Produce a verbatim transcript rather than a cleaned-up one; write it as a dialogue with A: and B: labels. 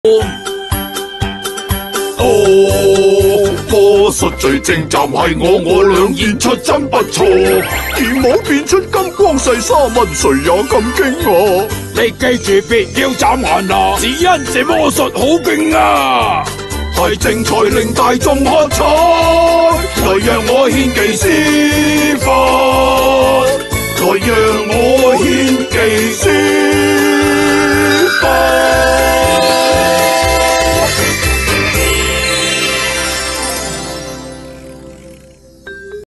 A: 哦，魔術最正站係我，我倆演出真不錯。劍舞變出金光細沙紋，誰也咁驚訝。
B: 你記住別要眨眼啊，只因這魔術好勁啊！
A: 係正才令大眾喝彩，來讓我獻技施法，來讓我獻技施